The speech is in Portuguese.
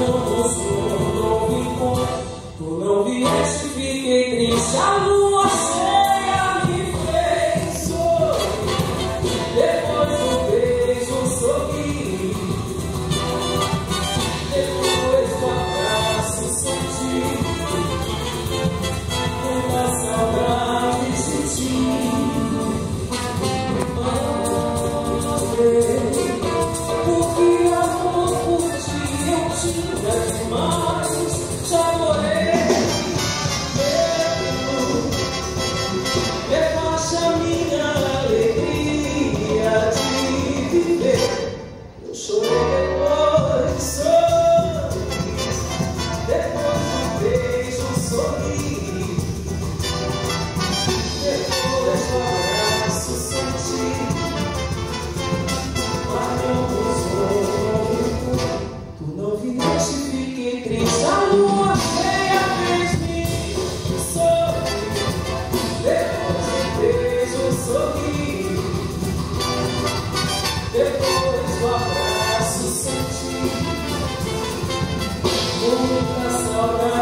Marcamos um novo encontro. Tu não vieste, fiquei triste. A lua cheia me fez sorrir. Depois do beijo sorri. Depois do abraço senti muita saudade de ti. Porque amor por ti eu tinha demais. Já morei. Rebaixa minha alegria de viver. Eu chorei depois, sorri. Depois do beijo sorri. Depois do abraço senti. Tu não vieste, fiquei triste. A lua cheia fez-me sorrir. Depois do beijo sorri. Depois do abraço senti muita saudade.